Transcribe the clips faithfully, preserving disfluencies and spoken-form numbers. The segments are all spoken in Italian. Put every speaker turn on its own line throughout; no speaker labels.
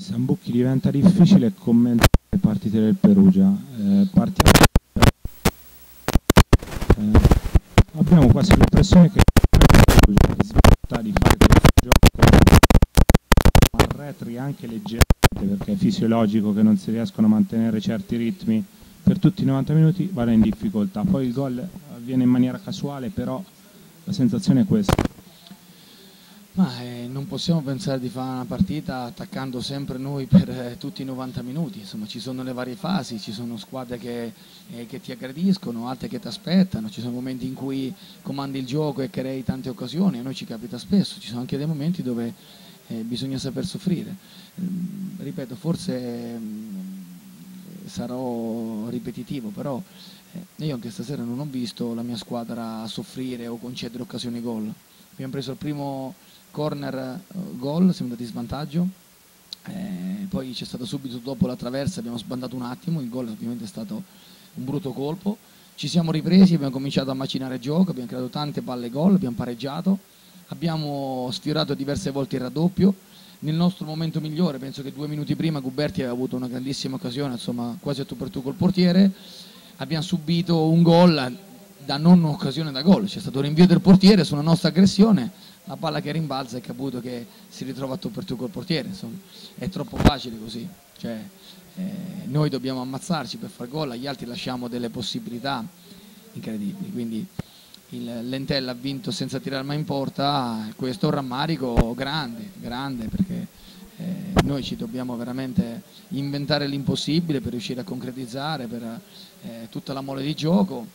Sambucchi, diventa difficile commentare le partite del Perugia. Eh, partiamo, eh, abbiamo quasi l'impressione che il Perugia smetta di fare questo gioco, arretri anche leggermente, perché è fisiologico che non si riescono a mantenere certi ritmi per tutti i novanta minuti, vada in difficoltà. Poi il gol avviene in maniera casuale, però la sensazione è questa.
Ma eh, non possiamo pensare di fare una partita attaccando sempre noi per eh, tutti i novanta minuti, insomma ci sono le varie fasi, ci sono squadre che, eh, che ti aggrediscono, altre che ti aspettano, ci sono momenti in cui comandi il gioco e crei tante occasioni, a noi ci capita spesso, ci sono anche dei momenti dove eh, bisogna saper soffrire. Mm, ripeto, forse mm, sarò ripetitivo, però eh, io anche stasera non ho visto la mia squadra soffrire o concedere occasioni gol. Abbiamo preso il primo corner uh, gol, siamo andati in svantaggio, eh, poi c'è stato subito dopo la traversa, abbiamo sbandato un attimo, il gol ovviamente è stato un brutto colpo, ci siamo ripresi, abbiamo cominciato a macinare gioco, abbiamo creato tante palle gol, abbiamo pareggiato, abbiamo sfiorato diverse volte il raddoppio, nel nostro momento migliore, penso che due minuti prima Guberti aveva avuto una grandissima occasione, insomma quasi a tu per tu col portiere, abbiamo subito un gol da non occasione da gol, c'è stato un rinvio del portiere su una nostra aggressione, la palla che rimbalza e Caputo che si ritrova a tu per tu col portiere, insomma è troppo facile così, cioè, eh, noi dobbiamo ammazzarci per far gol, agli altri lasciamo delle possibilità incredibili, quindi il Lentella ha vinto senza tirare mai in porta, questo è un rammarico grande, grande perché eh, noi ci dobbiamo veramente inventare l'impossibile per riuscire a concretizzare per eh, tutta la mole di gioco.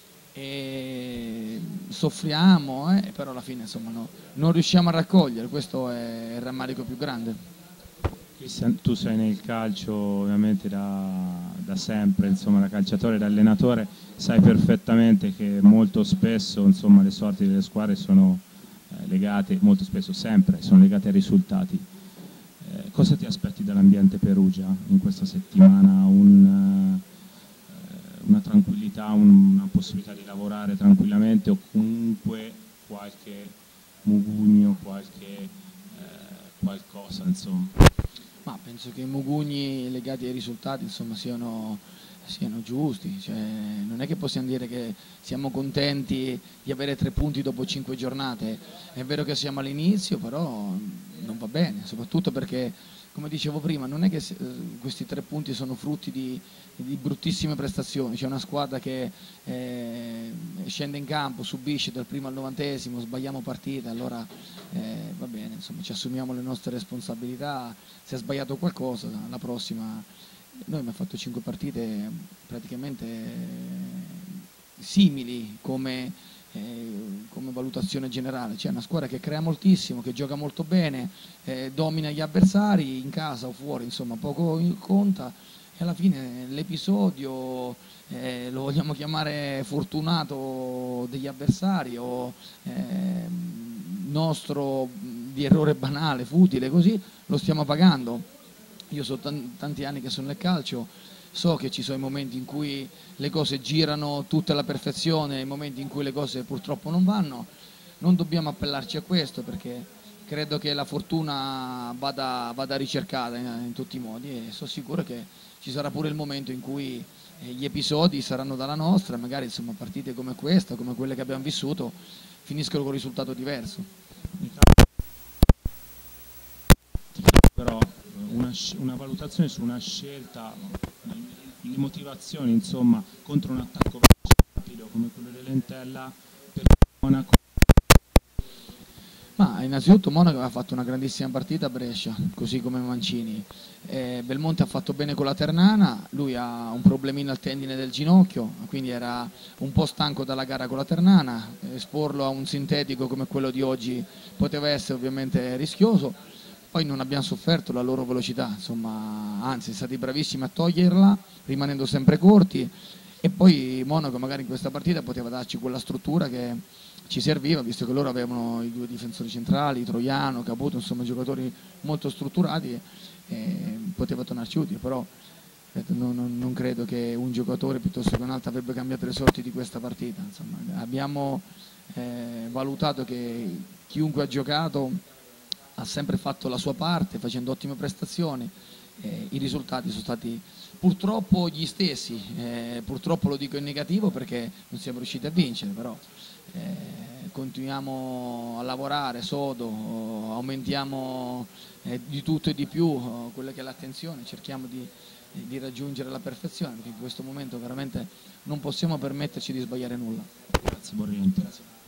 E soffriamo, eh, però alla fine insomma, no, non riusciamo a raccogliere, questo è il rammarico più grande.
Cristian, tu sei nel calcio ovviamente da, da sempre, insomma, da calciatore, da allenatore, sai perfettamente che molto spesso insomma, le sorti delle squadre sono eh, legate, molto spesso sempre, sono legate ai risultati. Eh, cosa ti aspetti dall'ambiente Perugia in questa settimana? Un, una tranquillità, una possibilità di lavorare tranquillamente o comunque qualche mugugno, qualche eh, qualcosa insomma?
Ma penso che i mugugni legati ai risultati insomma siano, siano giusti, cioè, non è che possiamo dire che siamo contenti di avere tre punti dopo cinque giornate, è vero che siamo all'inizio però non va bene, soprattutto perché come dicevo prima, non è che eh, questi tre punti sono frutti di, di bruttissime prestazioni, c'è una squadra che eh, scende in campo, subisce dal primo al novantesimo, sbagliamo partita, allora eh, va bene, insomma ci assumiamo le nostre responsabilità, se ha sbagliato qualcosa la prossima, noi abbiamo fatto cinque partite praticamente eh, simili come... Eh, come valutazione generale, c'è una squadra che crea moltissimo, che gioca molto bene, eh, domina gli avversari in casa o fuori, insomma poco conta e alla fine l'episodio eh, lo vogliamo chiamare fortunato degli avversari o eh, nostro di errore banale, futile, così lo stiamo pagando. Io so tanti anni che sono nel calcio, so che ci sono i momenti in cui le cose girano tutte alla perfezione, i momenti in cui le cose purtroppo non vanno, non dobbiamo appellarci a questo perché credo che la fortuna vada, vada ricercata in, in tutti i modi e sono sicuro che ci sarà pure il momento in cui eh, gli episodi saranno dalla nostra, magari insomma, partite come questa, come quelle che abbiamo vissuto, finiscono con un risultato diverso.
Però una, una valutazione su una scelta, le motivazioni insomma contro un attacco rapido come quello del Lentella per Monaco.
Ma innanzitutto Monaco aveva fatto una grandissima partita a Brescia, così come Mancini. Eh, Belmonte ha fatto bene con la Ternana, lui ha un problemino al tendine del ginocchio, quindi era un po' stanco dalla gara con la Ternana, esporlo a un sintetico come quello di oggi poteva essere ovviamente rischioso. Poi non abbiamo sofferto la loro velocità, insomma, anzi, siamo stati bravissimi a toglierla, rimanendo sempre corti. E poi Monaco magari in questa partita poteva darci quella struttura che ci serviva, visto che loro avevano i due difensori centrali, Troiano, Caputo, insomma, giocatori molto strutturati, e poteva tornarci utile. Però non, non, non credo che un giocatore piuttosto che un altro avrebbe cambiato le sorti di questa partita. Insomma, abbiamo eh, valutato che chiunque ha giocato ha sempre fatto la sua parte facendo ottime prestazioni, eh, i risultati sono stati purtroppo gli stessi, eh, purtroppo lo dico in negativo perché non siamo riusciti a vincere, però eh, continuiamo a lavorare sodo, aumentiamo eh, di tutto e di più oh, quella che è l'attenzione, cerchiamo di, di raggiungere la perfezione, perché in questo momento veramente non possiamo permetterci di sbagliare nulla.
Grazie Borriento.